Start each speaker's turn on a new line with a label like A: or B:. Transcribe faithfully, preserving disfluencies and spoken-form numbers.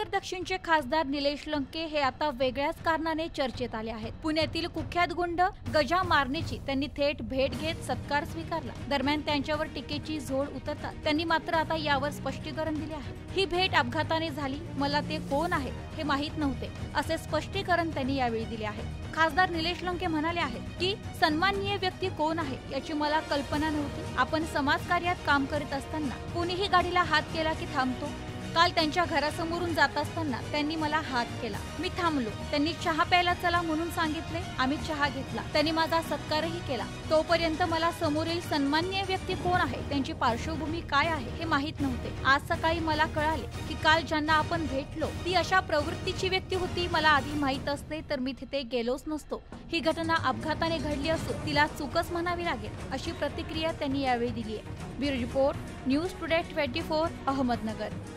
A: नगर दक्षिणचे खासदार निलेश लंके हे आता वेगळ्याच कारणाने चर्चेत आले आहेत। पुण्यातील कुख्यात गुंड गजा मारणेची त्यांनी थेट भेट घेत सत्कार स्वीकारला। दरम्यान त्यांच्यावर टीकेची झोड उतरतात त्यांनी मात्र आता यावर स्पष्टीकरण दिले आहे। ही भेट अपघाताने झाली, मला ते कोण आहे हे माहित नव्हते असे स्पष्टीकरण त्यांनी यावेळी दिले आहे। खासदार निलेश लंके म्हणाले आहेत की सन्माननीय व्यक्ती कोण आहे याची मला कल्पना नव्हती। आपण समाजकार्यात काम करीत असताना कोणीही गाडीला हात केला की थांबतो। काल त्यांच्या घरासमोरून जात असताना त्यांनी मला हात केला, मी थांबलो। त्यांनी चहा प्यायला चला म्हणून सांगितले, आम्ही चहा घेतला। त्यांनी माझा सत्कारही केला। तोपर्यंत मला समोरील सन्माननीय व्यक्ती कोण आहे, त्यांची पार्श्वभूमी काय आहे हे माहित नव्हते। आज सकाळी मला कळाले की काल ज्यांना आपण भेटलो ती अशा प्रवृत्तीची व्यक्ती होती। मला आधी माहित असते तर मी तिथे गेलोच नसतो। ही घटना अपघाताने घडली असून तिला चूकच म्हणावी लागेल अशी प्रतिक्रिया त्यांनी यावेळी दिली आहे। Bureau report, news today twenty four, Ahmednagar.